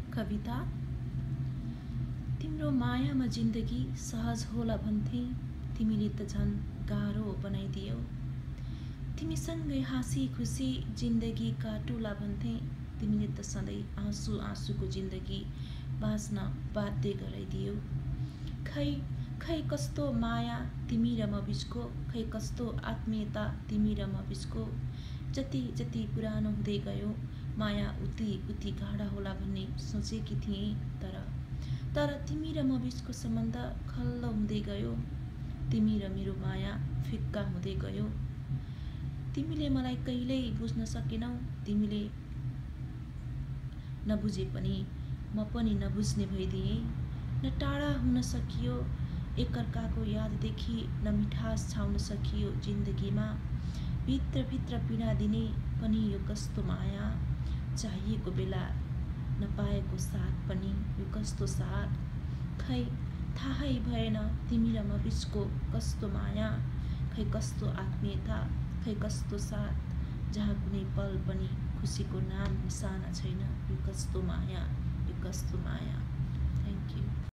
कविता। तिम्रो मायामा जिन्दगी सहज होला भन्थे, तिमीले त झन् गाह्रो बनाइदियौ। तिमीसँगै हाँसी खुसी जिन्दगी काटुला भन्थे, तिमीले त सधैँ आँसु आँसुको जिन्दगी बाँच्न बाध्य गराइदियौ। खै खै कस्तो माया तिमी र म बिचको, खै कस्तो आत्मीयता तिमी र म बिचको। जति जति पुरानो हुँदै गयो माया उति उति गाढा होला भन्ने सोचेकी थिएँ, तर तिमी र म बिचको सम्बन्ध खल्लो हुँदै गयो। तिमी र मेरो माया फिक्का हुँदै गयो। तिमीले मलाई कहिल्यै बुझ्न सकेनौ, तिमीले नबुझे पनि म पनि नबुझ्ने भइदिएँ। न टाढा हुन सकियो एकअर्काको याददेखि, न मिठास छाउन सकियो जिन्दगीमा। भित्रभित्र पीडा दिने पनि यो कस्तो माया, चाहिएको बेला नपाएको साथ पनि यो कस्तो साथ। खै थाहै भएन तिमी र म बिचको कस्तो माया, खै कस्तो आत्मीयता, खै कस्तो साथ, जहाँ कुनै पल पनि खुसीको नाम निशाना छैन। यो कस्तो माया, यो कस्तो माया। Thank you.